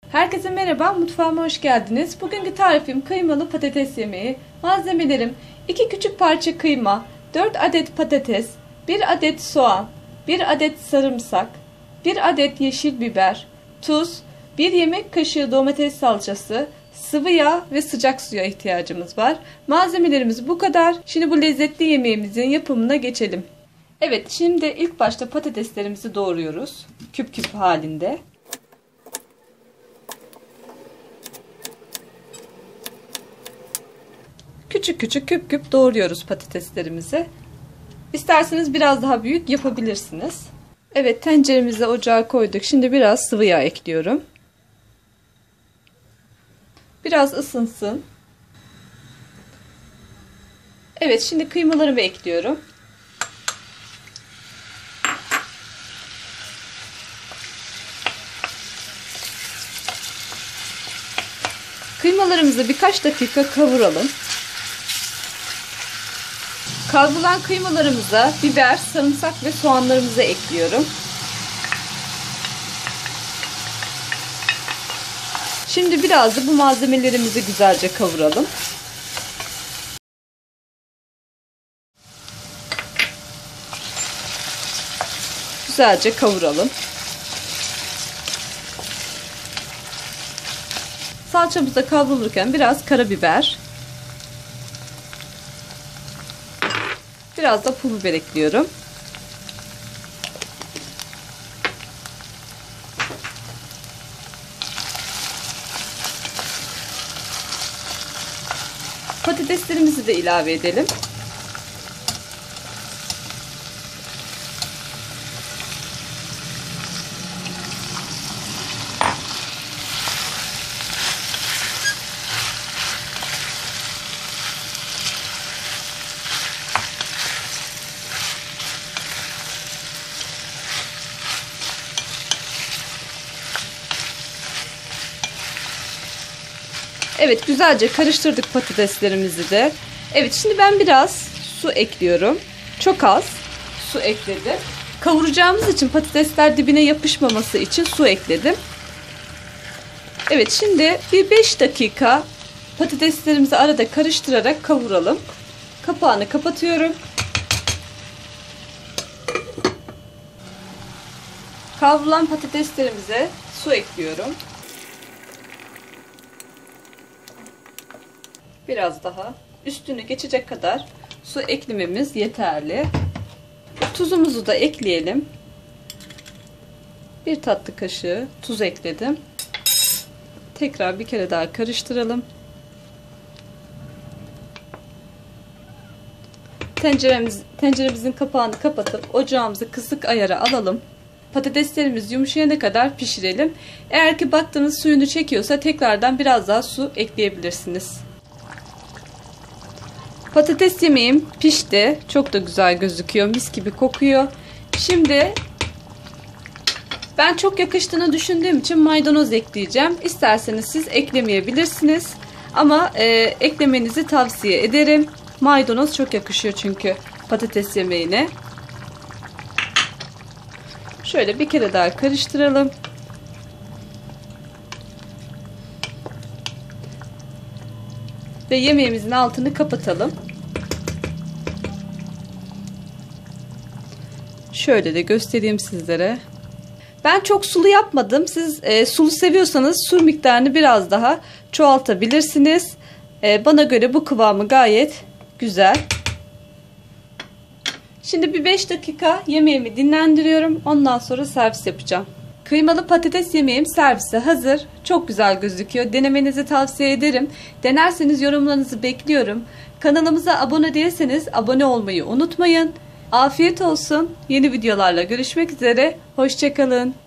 Herkese merhaba, mutfağıma hoş geldiniz. Bugünkü tarifim kıymalı patates yemeği. Malzemelerim 2 küçük parça kıyma, 4 adet patates, 1 adet soğan, 1 adet sarımsak, 1 adet yeşil biber, tuz, 1 yemek kaşığı domates salçası, sıvı yağ ve sıcak suya ihtiyacımız var. Malzemelerimiz bu kadar. Şimdi bu lezzetli yemeğimizin yapımına geçelim. Evet, şimdi ilk başta patateslerimizi doğruyoruz. Küp küp halinde. Küçük küçük küp küp doğruyoruz patateslerimizi. İsterseniz biraz daha büyük yapabilirsiniz. Evet, tenceremizi ocağa koyduk. Şimdi biraz sıvı yağ ekliyorum. Biraz ısınsın. Evet, şimdi kıymalarımı ekliyorum. Kıymalarımızı birkaç dakika kavuralım. Kavrulan kıymalarımıza biber, sarımsak ve soğanlarımızı ekliyorum. Şimdi biraz da bu malzemelerimizi güzelce kavuralım. Güzelce kavuralım. Salçamız da kavrulurken biraz karabiber, biraz da pul biber ekliyorum. Patateslerimizi de ilave edelim. Evet, güzelce karıştırdık patateslerimizi de. Evet, şimdi ben biraz su ekliyorum. Çok az su ekledim. Kavuracağımız için patatesler dibine yapışmaması için su ekledim. Evet, şimdi bir 5 dakika patateslerimizi arada karıştırarak kavuralım. Kapağını kapatıyorum. Kavrulan patateslerimize su ekliyorum. Biraz daha üstünü geçecek kadar su eklememiz yeterli. Tuzumuzu da ekleyelim. 1 tatlı kaşığı tuz ekledim. Tekrar bir kere daha karıştıralım. Tenceremizin kapağını kapatıp ocağımızı kısık ayara alalım. Patateslerimiz yumuşayana kadar pişirelim. Eğer ki baktığınız suyunu çekiyorsa tekrardan biraz daha su ekleyebilirsiniz. Patates yemeğim pişti. Çok da güzel gözüküyor. Mis gibi kokuyor. Şimdi ben çok yakıştığını düşündüğüm için maydanoz ekleyeceğim. İsterseniz siz eklemeyebilirsiniz. Ama eklemenizi tavsiye ederim. Maydanoz çok yakışıyor çünkü patates yemeğine. Şöyle bir kere daha karıştıralım. Ve yemeğimizin altını kapatalım. Şöyle de göstereyim sizlere. Ben çok sulu yapmadım. Siz sulu seviyorsanız su miktarını biraz daha çoğaltabilirsiniz. Bana göre bu kıvamı gayet güzel. Şimdi bir 5 dakika yemeğimi dinlendiriyorum. Ondan sonra servis yapacağım. Kıymalı patates yemeğim servise hazır. Çok güzel gözüküyor. Denemenizi tavsiye ederim. Denerseniz yorumlarınızı bekliyorum. Kanalımıza abone değilseniz abone olmayı unutmayın. Afiyet olsun. Yeni videolarla görüşmek üzere. Hoşça kalın.